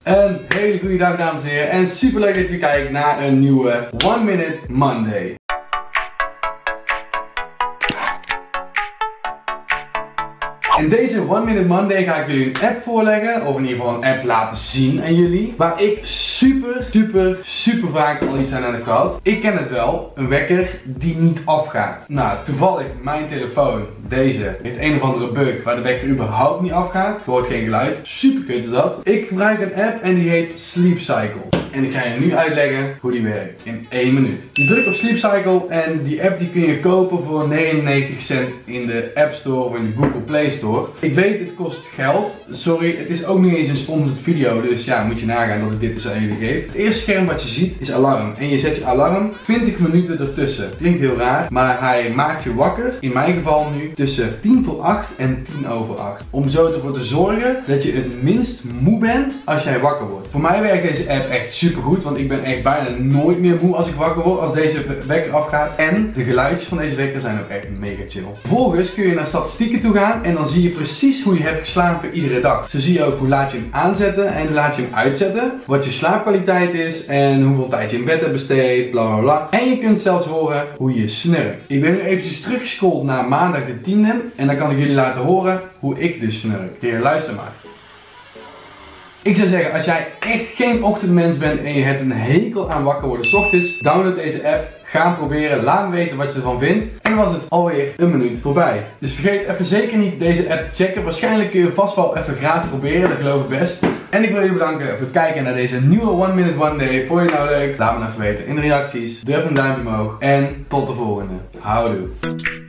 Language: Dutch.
Een hele goede dag dames en heren en super leuk dat je weer kijkt naar een nieuwe 1 Minute Monday. In deze 1 Minute Monday ga ik jullie een app voorleggen, of in ieder geval een app laten zien aan jullie, waar ik super vaak al iets aan heb gehad. Ik ken het wel, een wekker die niet afgaat. Nou, toevallig mijn telefoon, deze, heeft een of andere bug waar de wekker überhaupt niet afgaat. Je hoort geen geluid, super kut is dat. Ik gebruik een app en die heet Sleep Cycle. En ik ga je nu uitleggen hoe die werkt in 1 minuut. Je drukt op Sleep Cycle en die app die kun je kopen voor 99 cent in de App Store of in de Google Play Store. Ik weet het kost geld, sorry, het is ook niet eens een sponsored video, dus ja, moet je nagaan dat ik dit dus aan jullie geef. Het eerste scherm wat je ziet is alarm en je zet je alarm 20 minuten ertussen. Klinkt heel raar, maar hij maakt je wakker, in mijn geval nu, tussen 7:50 en 7:50. Om zo ervoor te zorgen dat je het minst moe bent als jij wakker wordt. Voor mij werkt deze app echt super goed, want ik ben echt bijna nooit meer moe als ik wakker word, als deze wekker afgaat. En de geluidjes van deze wekker zijn ook echt mega chill. Vervolgens kun je naar statistieken toe gaan en dan zie je precies hoe je hebt geslapen iedere dag. Zo zie je ook hoe laat je hem aanzetten en hoe laat je hem uitzetten, wat je slaapkwaliteit is en hoeveel tijd je in bed hebt besteed, bla bla bla. En je kunt zelfs horen hoe je snurkt. Ik ben nu eventjes teruggescrolld naar maandag de 10e en dan kan ik jullie laten horen hoe ik dus snurk. Hier, luister maar. Ik zou zeggen, als jij echt geen ochtendmens bent en je hebt een hekel aan wakker worden 's ochtends, download deze app, ga hem proberen, laat me weten wat je ervan vindt. En dan was het alweer een minuut voorbij. Dus vergeet even zeker niet deze app te checken. Waarschijnlijk kun je vast wel even gratis proberen, dat geloof ik best. En ik wil jullie bedanken voor het kijken naar deze nieuwe 1 Minute One Day. Vond je het nou leuk? Laat me even weten in de reacties. Doe even een duimpje omhoog. En tot de volgende. Houdoe.